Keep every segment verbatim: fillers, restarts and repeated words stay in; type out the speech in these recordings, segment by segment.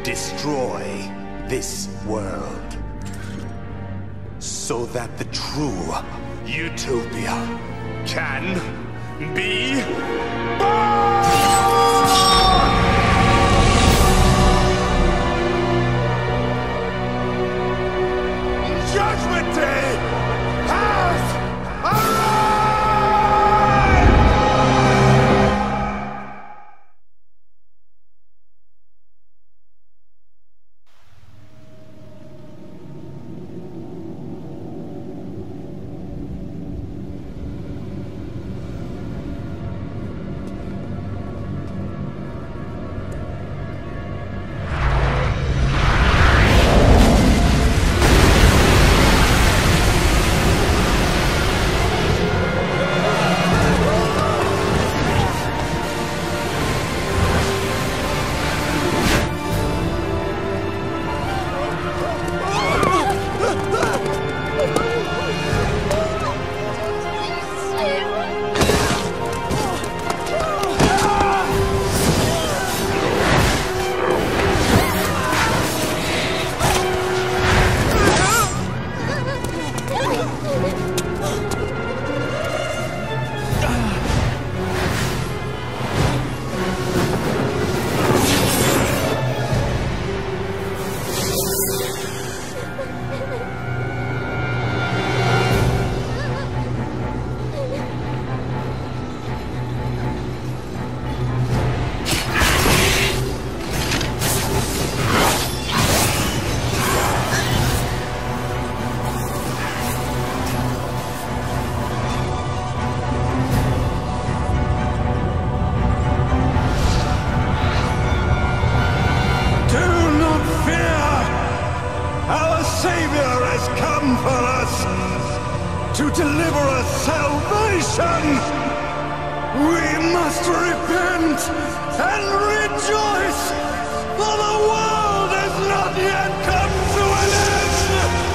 destroy this world, so that the true utopia can be born! Judgment Day has arrived! To deliver us salvation, we must repent and rejoice, for the world has not yet come to an end!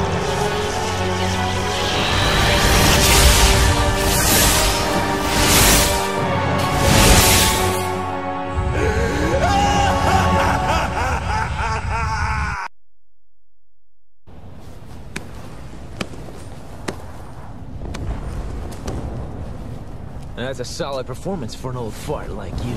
That's a solid performance for an old fart like you.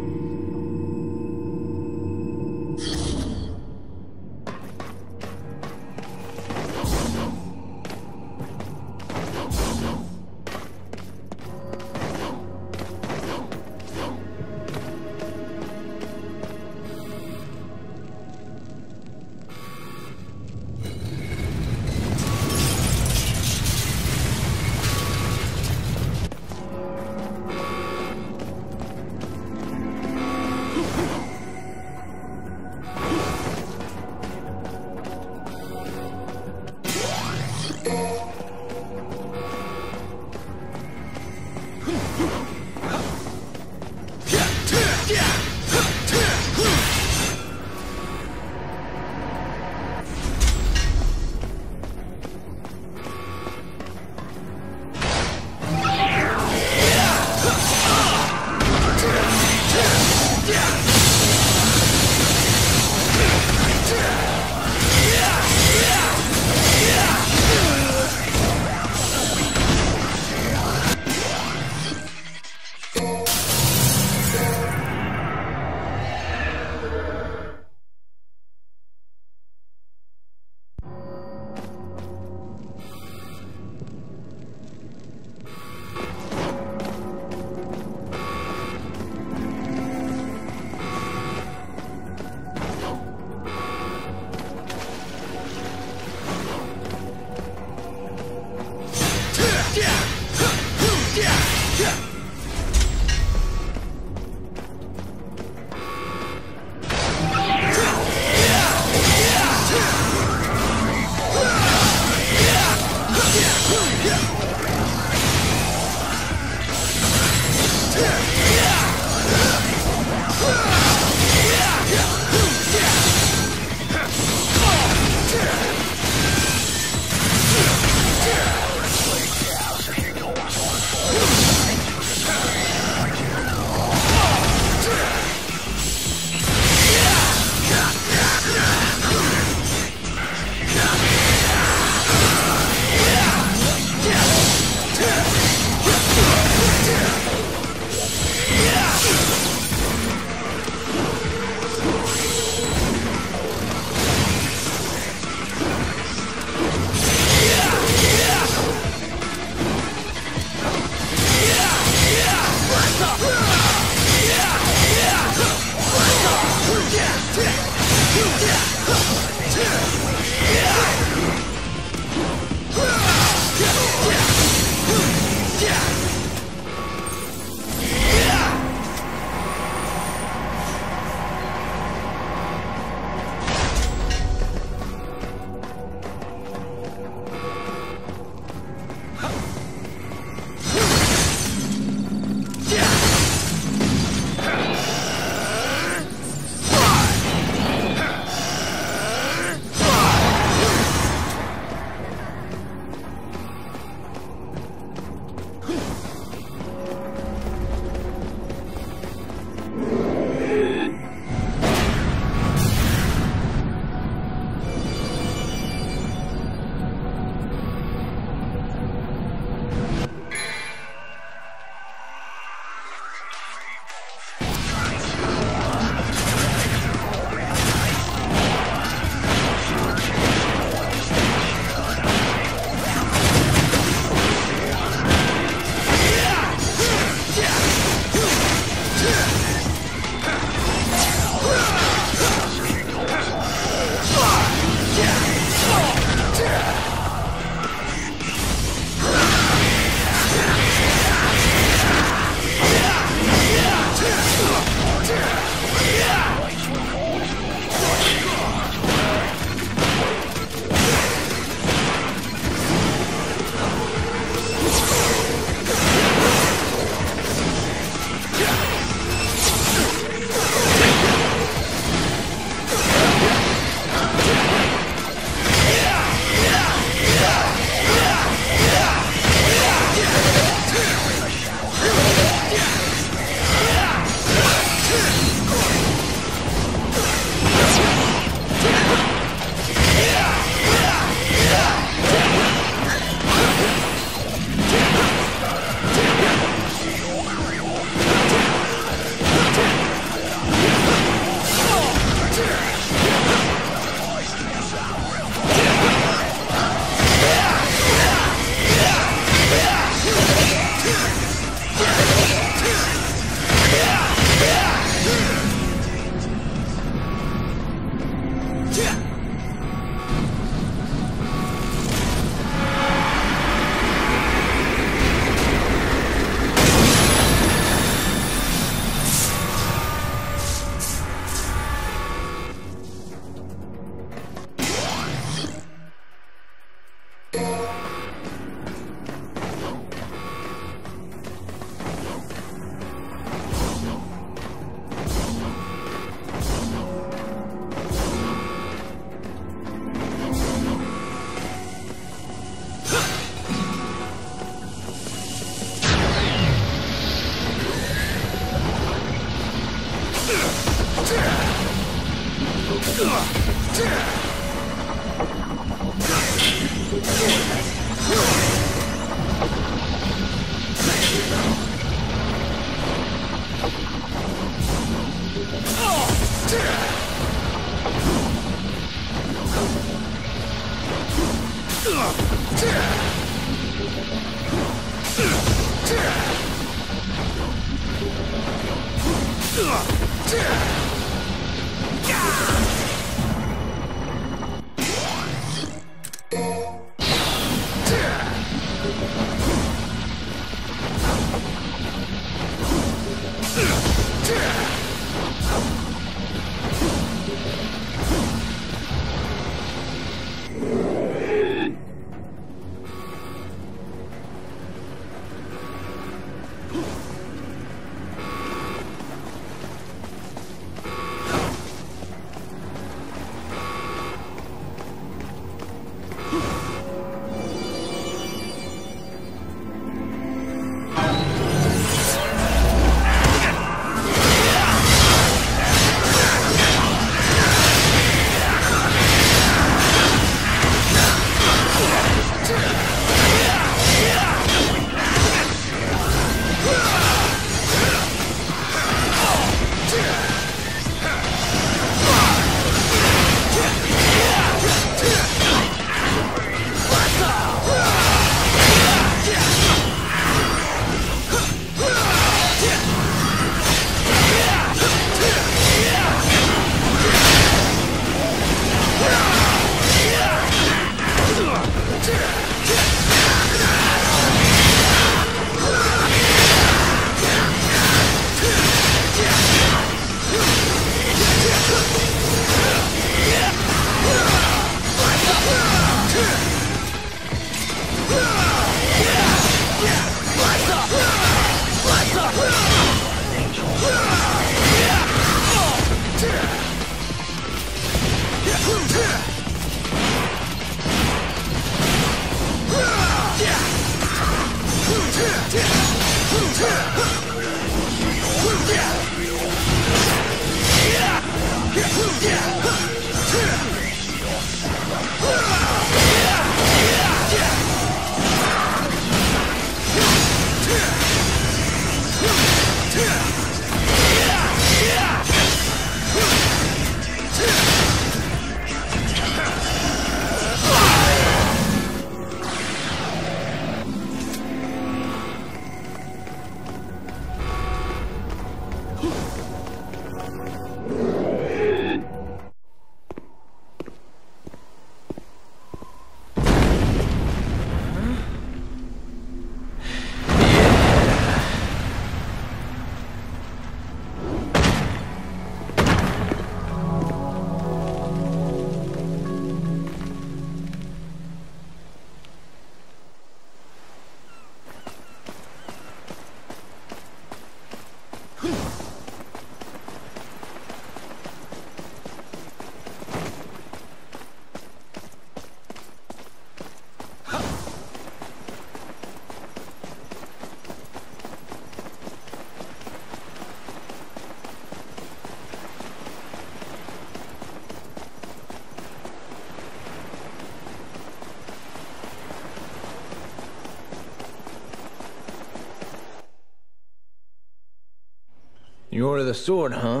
You order the sword, huh?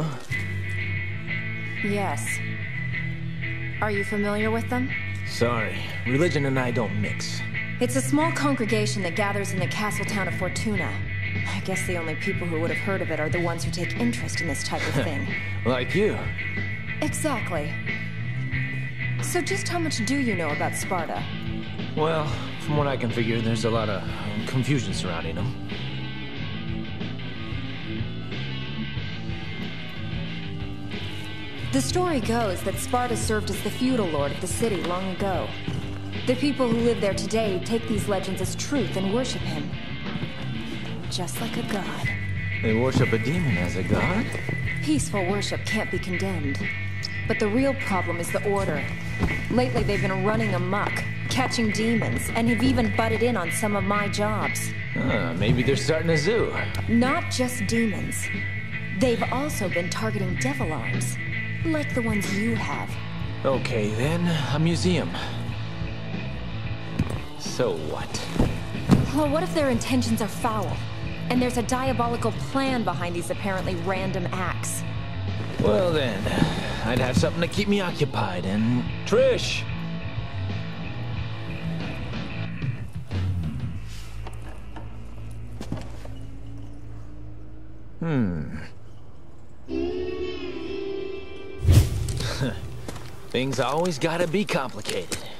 Yes. Are you familiar with them? Sorry, religion and I don't mix. It's a small congregation that gathers in the castle town of Fortuna. I guess the only people who would have heard of it are the ones who take interest in this type of thing. Like you. Exactly. So just how much do you know about Sparta? Well, from what I can figure, there's a lot of um, confusion surrounding them. The story goes that Sparta served as the feudal lord of the city long ago. The people who live there today take these legends as truth and worship him. Just like a god. They worship a demon as a god? Peaceful worship can't be condemned. But the real problem is the Order. Lately they've been running amok, catching demons, and have even butted in on some of my jobs. Uh, maybe they're starting a zoo. Not just demons. They've also been targeting devil arms. Like the ones you have. Okay, then, a museum. So what? Well, what if their intentions are foul? And there's a diabolical plan behind these apparently random acts? Well then, I'd have something to keep me occupied, and... Trish! Hmm. Things always gotta be complicated.